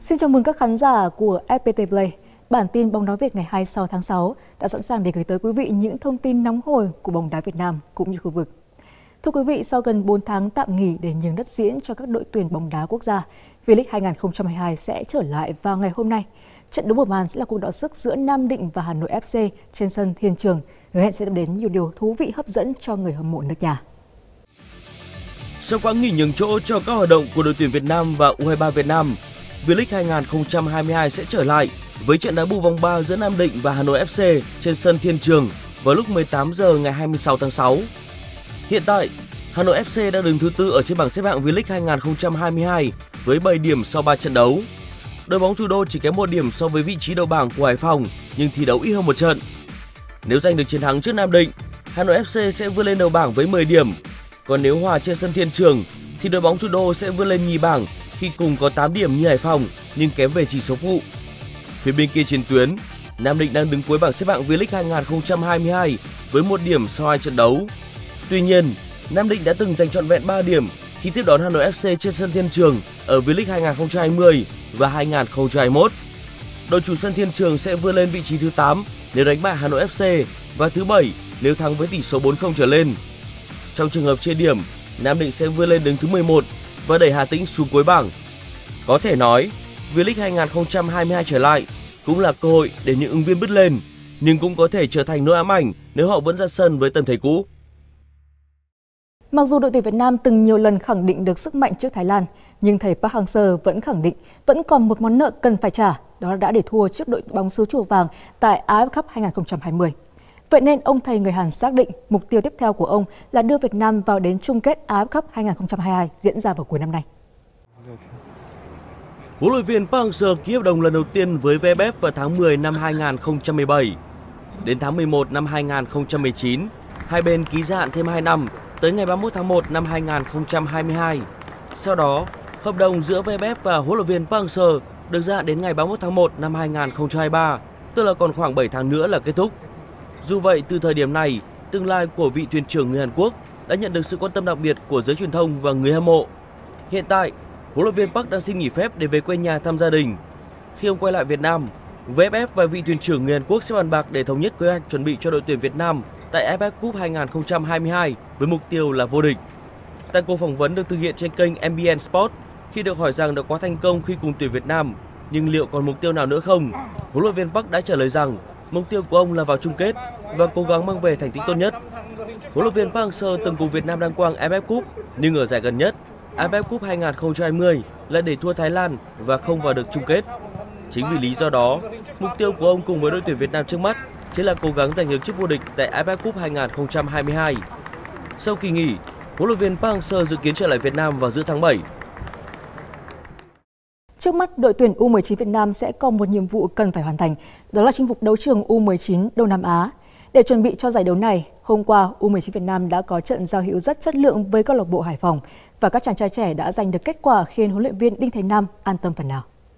Xin chào mừng các khán giả của FPT Play. Bản tin bóng đá Việt ngày 26 tháng 6 đã sẵn sàng để gửi tới quý vị những thông tin nóng hổi của bóng đá Việt Nam cũng như khu vực. Thưa quý vị, sau gần 4 tháng tạm nghỉ để nhường đất diễn cho các đội tuyển bóng đá quốc gia, V-League 2022 sẽ trở lại vào ngày hôm nay. Trận đấu mở màn sẽ là cuộc đọ sức giữa Nam Định và Hà Nội FC trên sân Thiên Trường. Hứa hẹn sẽ đem đến nhiều điều thú vị hấp dẫn cho người hâm mộ nước nhà. Sau quãng nghỉ nhường chỗ cho các hoạt động của đội tuyển Việt Nam và U23 Việt Nam, V-League 2022 sẽ trở lại với trận đá bù vòng 3 giữa Nam Định và Hà Nội FC trên sân Thiên Trường vào lúc 18 giờ ngày 26 tháng 6. Hiện tại, Hà Nội FC đang đứng thứ tư ở trên bảng xếp hạng V-League 2022 với 7 điểm sau 3 trận đấu. Đội bóng thủ đô chỉ kém 1 điểm so với vị trí đầu bảng của Hải Phòng nhưng thi đấu ít hơn một trận. Nếu giành được chiến thắng trước Nam Định, Hà Nội FC sẽ vươn lên đầu bảng với 10 điểm. Còn nếu hòa trên sân Thiên Trường thì đội bóng thủ đô sẽ vươn lên nhì bảng khi cùng có 8 điểm như Hải Phòng nhưng kém về chỉ số phụ. Phía bên kia chiến tuyến, Nam Định đang đứng cuối bảng xếp hạng V-League 2022 với 1 điểm sau 2 trận đấu. Tuy nhiên, Nam Định đã từng giành trọn vẹn 3 điểm khi tiếp đón Hà Nội FC trên sân Thiên Trường ở V-League 2020 và 2021. Đội chủ sân Thiên Trường sẽ vươn lên vị trí thứ 8 nếu đánh bại Hà Nội FC và thứ 7 nếu thắng với tỷ số 4-0 trở lên. Trong trường hợp chia điểm, Nam Định sẽ vươn lên đứng thứ 11 và đẩy Hà Tĩnh xuống cuối bảng. Có thể nói, V-League 2022 trở lại cũng là cơ hội để những ứng viên bứt lên, nhưng cũng có thể trở thành nỗi ám ảnh nếu họ vẫn ra sân với tâm thế cũ. Mặc dù đội tuyển Việt Nam từng nhiều lần khẳng định được sức mạnh trước Thái Lan, nhưng thầy Park Hang-seo vẫn khẳng định vẫn còn một món nợ cần phải trả, đó đã để thua trước đội bóng xứ Chùa Vàng tại AFF Cup 2020. Vậy nên ông thầy người Hàn xác định mục tiêu tiếp theo của ông là đưa Việt Nam vào đến chung kết AFF Cup 2022 diễn ra vào cuối năm nay. Huấn luyện viên Park Hang-seo ký hợp đồng lần đầu tiên với VFF vào tháng 10 năm 2017. Đến tháng 11 năm 2019, hai bên ký gia hạn thêm 2 năm tới ngày 31 tháng 1 năm 2022. Sau đó, hợp đồng giữa VFF và huấn luyện viên Park Hang-seo được gia hạn đến ngày 31 tháng 1 năm 2023, tức là còn khoảng 7 tháng nữa là kết thúc. Dù vậy, từ thời điểm này, tương lai của vị thuyền trưởng người Hàn Quốc đã nhận được sự quan tâm đặc biệt của giới truyền thông và người hâm mộ. Hiện tại, huấn luyện viên Park đang xin nghỉ phép để về quê nhà thăm gia đình. Khi ông quay lại Việt Nam, VFF và vị thuyền trưởng người Hàn Quốc sẽ bàn bạc để thống nhất kế hoạch chuẩn bị cho đội tuyển Việt Nam tại AFF Cup 2022 với mục tiêu là vô địch. Tại cuộc phỏng vấn được thực hiện trên kênh MBN Sport, khi được hỏi rằng đã có thành công khi cùng tuyển Việt Nam, nhưng liệu còn mục tiêu nào nữa không? Huấn luyện viên Park đã trả lời rằng mục tiêu của ông là vào chung kết và cố gắng mang về thành tích tốt nhất. Huấn luyện viên Park Hang-seo từng cùng Việt Nam đăng quang AFF Cup, nhưng ở giải gần nhất, AFF Cup 2020 lại để thua Thái Lan và không vào được chung kết. Chính vì lý do đó, mục tiêu của ông cùng với đội tuyển Việt Nam trước mắt chính là cố gắng giành được chức vô địch tại AFF Cup 2022. Sau kỳ nghỉ, huấn luyện viên Park Hang-seo dự kiến trở lại Việt Nam vào giữa tháng 7. Trước mắt, đội tuyển U19 Việt Nam sẽ còn một nhiệm vụ cần phải hoàn thành, đó là chinh phục đấu trường U19 Đông Nam Á. Để chuẩn bị cho giải đấu này, hôm qua U19 Việt Nam đã có trận giao hữu rất chất lượng với câu lạc bộ Hải Phòng và các chàng trai trẻ đã giành được kết quả khiến huấn luyện viên Đinh Thế Nam an tâm phần nào.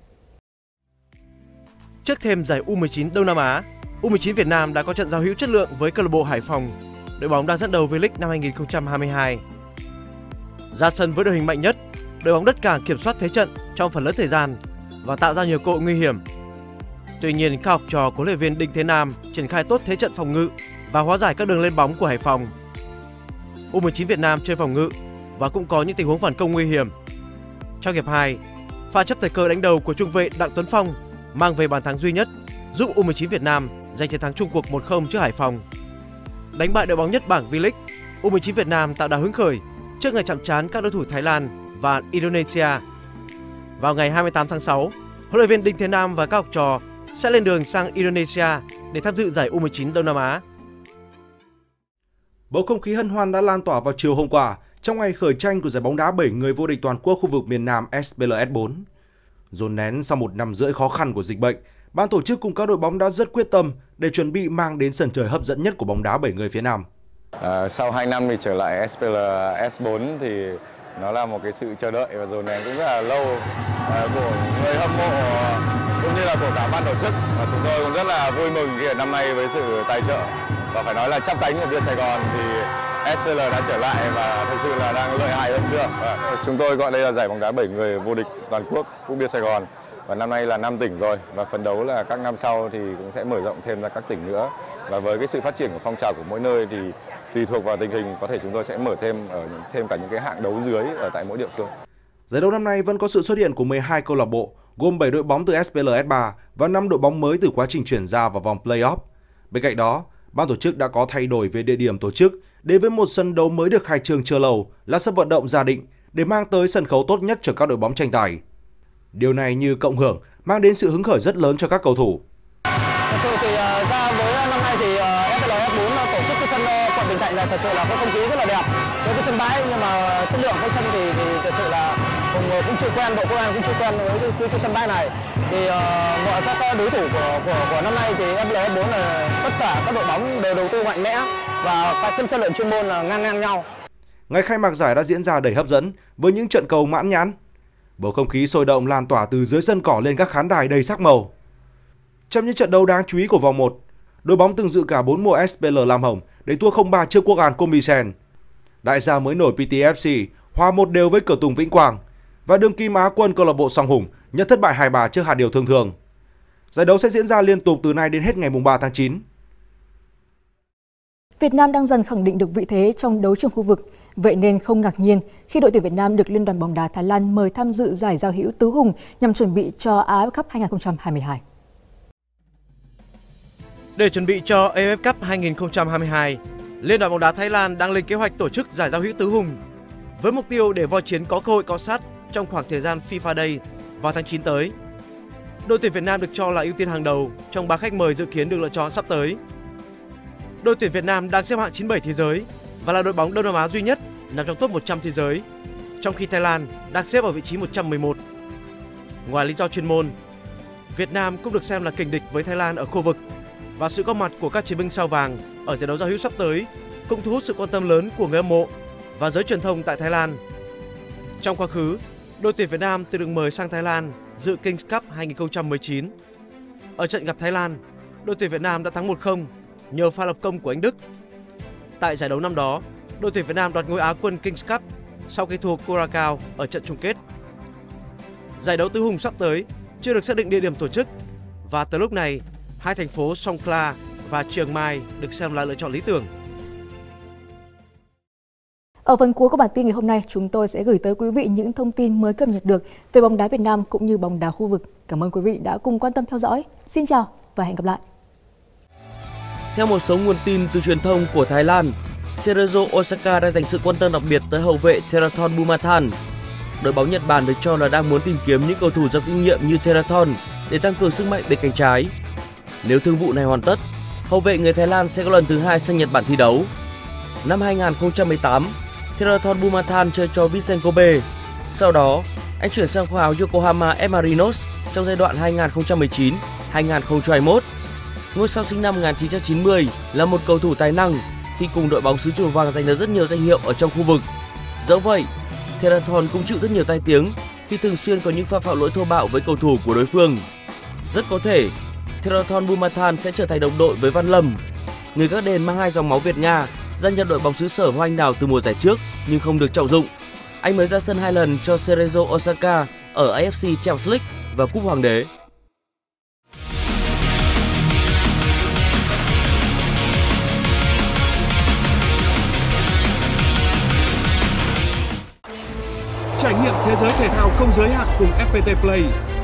Trước thêm giải U19 Đông Nam Á, U19 Việt Nam đã có trận giao hữu chất lượng với câu lạc bộ Hải Phòng, đội bóng đang dẫn đầu V-League năm 2022. Ra sân với đội hình mạnh nhất, đội bóng đất cảng kiểm soát thế trận trong phần lớn thời gian và tạo ra nhiều cơ hội nguy hiểm. Tuy nhiên, các học trò của huấn luyện viên Đinh Thế Nam triển khai tốt thế trận phòng ngự và hóa giải các đường lên bóng của Hải Phòng. U19 Việt Nam chơi phòng ngự và cũng có những tình huống phản công nguy hiểm. Trong hiệp 2, pha chấp thời cơ đánh đầu của trung vệ Đặng Tuấn Phong mang về bàn thắng duy nhất, giúp U19 Việt Nam giành chiến thắng chung cuộc 1-0 trước Hải Phòng. Đánh bại đội bóng nhất bảng V-League, U19 Việt Nam tạo đà hứng khởi trước ngày chạm trán các đối thủ Thái Lan và Indonesia. Vào ngày 28 tháng 6, huấn luyện viên Đinh Thế Nam và các học trò sẽ lên đường sang Indonesia để tham dự giải U19 Đông Nam Á. Bầu không khí hân hoan đã lan tỏa vào chiều hôm qua trong ngày khởi tranh của giải bóng đá 7 người vô địch toàn quốc khu vực miền Nam SPLS 4. Dồn nén sau một năm rưỡi khó khăn của dịch bệnh, ban tổ chức cùng các đội bóng đã rất quyết tâm để chuẩn bị mang đến sân chơi hấp dẫn nhất của bóng đá 7 người phía Nam. Sau 2 năm thì trở lại SPLS 4 thì nó là một cái sự chờ đợi và dồn nén cũng rất là lâu của người hâm mộ cũng như là của cả ban tổ chức, và chúng tôi cũng rất là vui mừng khi ở năm nay với sự tài trợ và phải nói là chắp cánh của Bia Sài Gòn thì SPL đã trở lại và thực sự là đang lợi hại hơn xưa. Chúng tôi gọi đây là giải bóng đá 7 người vô địch toàn quốc Cúp Bia Sài Gòn. Và năm nay là 5 tỉnh rồi và phấn đấu là các năm sau thì cũng sẽ mở rộng thêm ra các tỉnh nữa. Và với cái sự phát triển của phong trào của mỗi nơi thì tùy thuộc vào tình hình có thể chúng tôi sẽ mở thêm cả những cái hạng đấu dưới ở tại mỗi địa phương. Giải đấu năm nay vẫn có sự xuất hiện của 12 câu lạc bộ, gồm 7 đội bóng từ SPL S3 và 5 đội bóng mới từ quá trình chuyển ra vào vòng play-off. Bên cạnh đó, ban tổ chức đã có thay đổi về địa điểm tổ chức, đến với một sân đấu mới được khai trương chưa lâu là sân vận động Gia Định để mang tới sân khấu tốt nhất cho các đội bóng tranh tài. Điều này như cộng hưởng mang đến sự hứng khởi rất lớn cho các cầu thủ. Thật sự thì ra với năm nay thì SPL S4 tổ chức cái sân quận Bình Thạnh là thật sự là có không khí rất là đẹp với cái sân bãi, nhưng mà chất lượng cái sân thì thật sự là cũng chưa quen, bộ công an cũng chưa quen với cái sân bãi này. Thì mọi các đối thủ của năm nay thì SPL S4 là tất cả các đội bóng đều đầu tư mạnh mẽ và cái chất lượng chuyên môn là ngang nhau. Ngày khai mạc giải đã diễn ra đầy hấp dẫn với những trận cầu mãn nhãn. Bầu không khí sôi động lan tỏa từ dưới sân cỏ lên các khán đài đầy sắc màu. Trong những trận đấu đáng chú ý của vòng 1, đội bóng từng dự cả 4 mùa SPL Lam Hồng để thua 0-3 trước Quốc An Comisen. Đại gia mới nổi PTFC hòa 1-1 với Cửa Tùng Vĩnh Quang và đương kim Á quân câu lạc bộ Song Hùng nhận thất bại 2-3 trước Hạt Điều Thương Thường. Giải đấu sẽ diễn ra liên tục từ nay đến hết ngày 3 tháng 9. Việt Nam đang dần khẳng định được vị thế trong đấu trường khu vực. Vậy nên không ngạc nhiên khi đội tuyển Việt Nam được Liên đoàn bóng đá Thái Lan mời tham dự giải giao hữu tứ hùng nhằm chuẩn bị cho AFF Cup 2022. Để chuẩn bị cho AFF Cup 2022, Liên đoàn bóng đá Thái Lan đang lên kế hoạch tổ chức giải giao hữu tứ hùng với mục tiêu để voi chiến có cơ hội cọ sát trong khoảng thời gian FIFA Day vào tháng 9 tới. Đội tuyển Việt Nam được cho là ưu tiên hàng đầu trong 3 khách mời dự kiến được lựa chọn sắp tới. Đội tuyển Việt Nam đang xếp hạng 97 thế giới và là đội bóng Đông Nam Á duy nhất nằm trong top 100 thế giới, trong khi Thái Lan đang xếp ở vị trí 111. Ngoài lý do chuyên môn, Việt Nam cũng được xem là kình địch với Thái Lan ở khu vực và sự góp mặt của các chiến binh sao vàng ở giải đấu giao hữu sắp tới cũng thu hút sự quan tâm lớn của người hâm mộ và giới truyền thông tại Thái Lan. Trong quá khứ, đội tuyển Việt Nam từng được mời sang Thái Lan dự Kings Cup 2019. Ở trận gặp Thái Lan, đội tuyển Việt Nam đã thắng 1-0 nhờ pha lập công của anh Đức. Tại giải đấu năm đó, đội tuyển Việt Nam đoạt ngôi Á quân Kings Cup sau khi thua Curaçao ở trận chung kết. Giải đấu tứ hùng sắp tới chưa được xác định địa điểm tổ chức và từ lúc này, hai thành phố Songkhla và Chiang Mai được xem là lựa chọn lý tưởng. Ở phần cuối của bản tin ngày hôm nay, chúng tôi sẽ gửi tới quý vị những thông tin mới cập nhật được về bóng đá Việt Nam cũng như bóng đá khu vực. Cảm ơn quý vị đã cùng quan tâm theo dõi. Xin chào và hẹn gặp lại. Theo một số nguồn tin từ truyền thông của Thái Lan, Cerezo Osaka đã dành sự quan tâm đặc biệt tới hậu vệ Therathon Bumathan. Đội bóng Nhật Bản được cho là đang muốn tìm kiếm những cầu thủ giàu kinh nghiệm như Therathon để tăng cường sức mạnh bên cánh trái. Nếu thương vụ này hoàn tất, hậu vệ người Thái Lan sẽ có lần thứ 2 sang Nhật Bản thi đấu. Năm 2018, Therathon Bumathan chơi cho Vincent Kobe. Sau đó, anh chuyển sang khoa áo Yokohama F Marinos trong giai đoạn 2019-2021. Ngôi sao sinh năm 1990 là một cầu thủ tài năng khi cùng đội bóng xứ Chùa Vàng giành được rất nhiều danh hiệu ở trong khu vực. Dẫu vậy, Therathon cũng chịu rất nhiều tai tiếng khi thường xuyên có những pha phạm lỗi thô bạo với cầu thủ của đối phương. Rất có thể, Therathon Bumathan sẽ trở thành đồng đội với Văn Lâm, người gác đền mang hai dòng máu Việt Nga, gia nhập đội bóng xứ sở hoa anh đào từ mùa giải trước nhưng không được trọng dụng. Anh mới ra sân 2 lần cho Cerezo Osaka ở AFC Champions League và Cúp Hoàng đế. Trải nghiệm thế giới thể thao không giới hạn cùng FPT Play.